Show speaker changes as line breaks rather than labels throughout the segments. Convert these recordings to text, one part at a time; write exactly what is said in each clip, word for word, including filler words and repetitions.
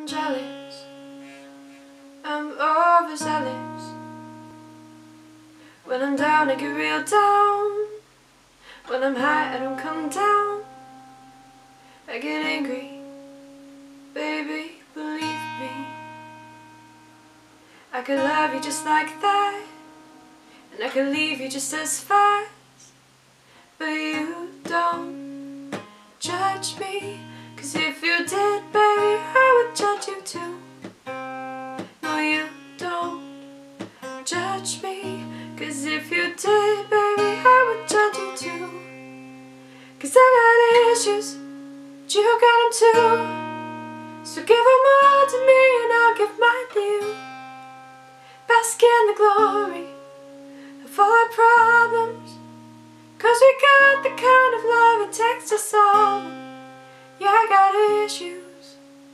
I'm jealous, I'm overzealous. When I'm down I get real down. When I'm high I don't come down. I get angry, baby, believe me. I could love you just like that, and I could leave you just as fast. But you don't judge me, 'cause if you did, baby, I would judge you too. No, you don't judge me, 'cause if you did, baby, I would judge you too. 'Cause I got issues, but you got them too. So give them all to me and I'll give mine to you. Bask in the glory of all our problems, 'cause we got the kind of love it takes to solve them. Yeah, I got issues,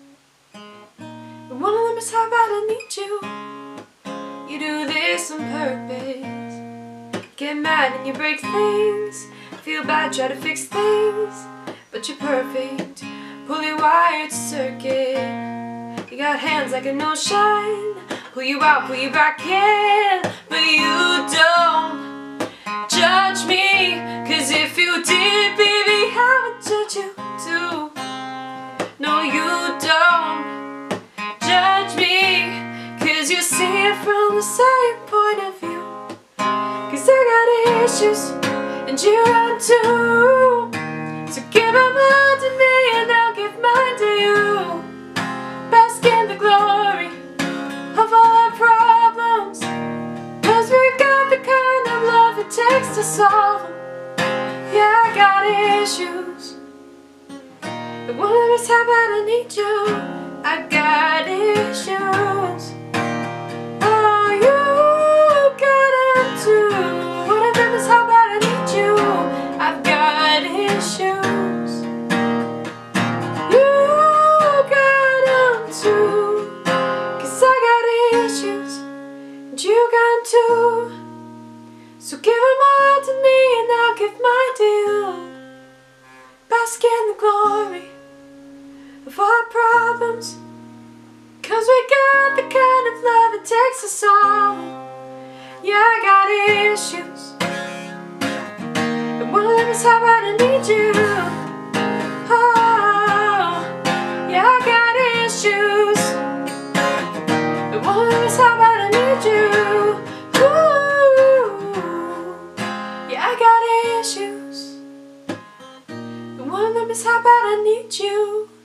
but one of them is how bad I need you. You do this on purpose, get mad and you break things, feel bad, try to fix things, but you're perfect, pull your wire to circuit. You got hands like a no shine, pull you out, pull you back in. But you don't judge me, 'cause if you did, baby, I would judge you too. No, you don't judge me, 'cause you see it from the same point of view. 'Cause I got issues, and you got too. So give them all to me and I'll give mine to you. Bask in the glory of all our problems, 'cause we've got the kind of love it takes to solve them. Yeah, I got issues, but one of them is how bad I need you. I got issues. Oh, you got them too. One of them is how bad I need you. I've got issues. You got them too. 'Cause I got issues, and you got them too. So give them all to me and I'll give mine to you. Bask in the glory of our problems, 'cause we got the kind of love it takes to solve. Yeah, I got issues, and one of them is how bad I need you. Oh, yeah, I got issues, and one of them is how bad I need you. Ooh, yeah, I got issues, and one of them is how bad I need you.